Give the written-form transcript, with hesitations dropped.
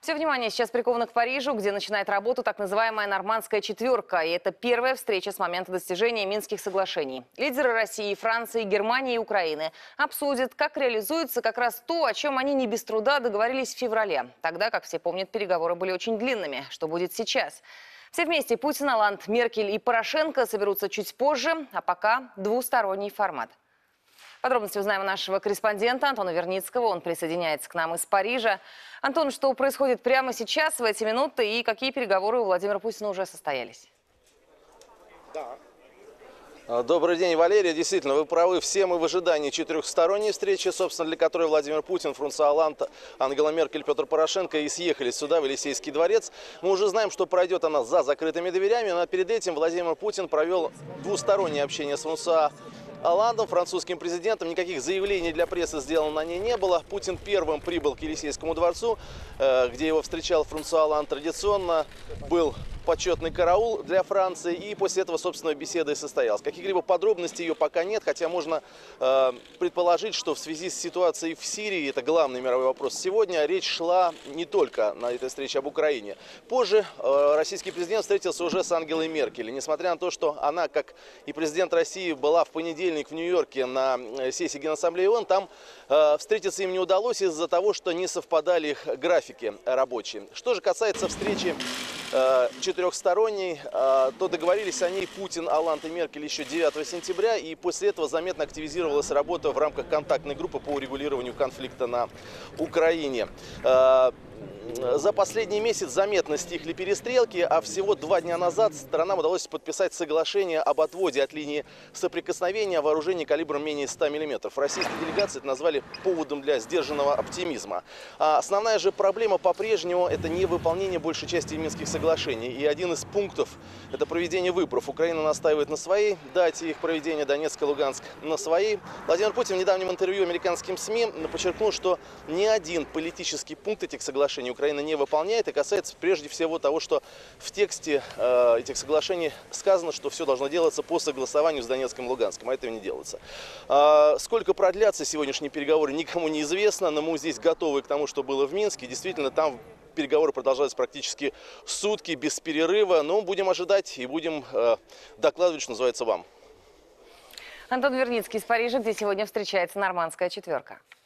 Все внимание сейчас приковано к Парижу, где начинает работу так называемая «Нормандская четверка». И это первая встреча с момента достижения Минских соглашений. Лидеры России, Франции, Германии и Украины обсудят, как реализуется как раз то, о чем они не без труда договорились в феврале. Тогда, как все помнят, переговоры были очень длинными. Что будет сейчас? Все вместе – Путин, Олланд, Меркель и Порошенко – соберутся чуть позже, а пока двусторонний формат. Подробности узнаем у нашего корреспондента Антона Верницкого. Он присоединяется к нам из Парижа. Антон, что происходит прямо сейчас, в эти минуты, и какие переговоры у Владимира Путина уже состоялись? Добрый день, Валерия. Действительно, вы правы. Все мы в ожидании четырехсторонней встречи, собственно, для которой Владимир Путин, Франсуа Олланд, Ангела Меркель, Петр Порошенко и съехали сюда, в Елисейский дворец. Мы уже знаем, что пройдет она за закрытыми дверями, но перед этим Владимир Путин провел двустороннее общение с Франсуа Олландом, французским президентом. Никаких заявлений для прессы сделано на ней не было. Путин первым прибыл к Елисейскому дворцу, где его встречал Франсуа Олланд. Традиционно был почетный караул для Франции, и после этого, собственно, беседа и состоялась. Каких-либо подробностей ее пока нет, хотя можно предположить, что в связи с ситуацией в Сирии, это главный мировой вопрос сегодня, речь шла не только на этой встрече об Украине. Позже российский президент встретился уже с Ангелой Меркель. И несмотря на то, что она, как и президент России, была в понедельник в Нью-Йорке на сессии Генассамблеи ООН, там встретиться им не удалось из-за того, что не совпадали их графики рабочие. Что же касается встречи четырехсторонней, то договорились о ней Путин, Олланд и Меркель еще 9 сентября, и после этого заметно активизировалась работа в рамках контактной группы по урегулированию конфликта на Украине. За последний месяц заметно стихли перестрелки, а всего 2 дня назад сторонам удалось подписать соглашение об отводе от линии соприкосновения вооружений калибром менее 100 мм. Российские делегации это назвали поводом для сдержанного оптимизма. А основная же проблема по-прежнему – это невыполнение большей части Минских соглашений. И один из пунктов – это проведение выборов. Украина настаивает на своей дате их проведения, Донецк и Луганск на своей. Владимир Путин в недавнем интервью американским СМИ подчеркнул, что ни один политический пункт этих соглашений Украина не выполняет, и касается прежде всего того, что в тексте этих соглашений сказано, что все должно делаться по согласованию с Донецком и Луганском, а этого не делается. Сколько продлятся сегодняшние переговоры, никому не известно, но мы здесь готовы к тому, что было в Минске. Действительно, там переговоры продолжаются практически сутки, без перерыва, но будем ожидать и будем докладывать, что называется, вам. Антон Верницкий из Парижа, где сегодня встречается «Нормандская четверка».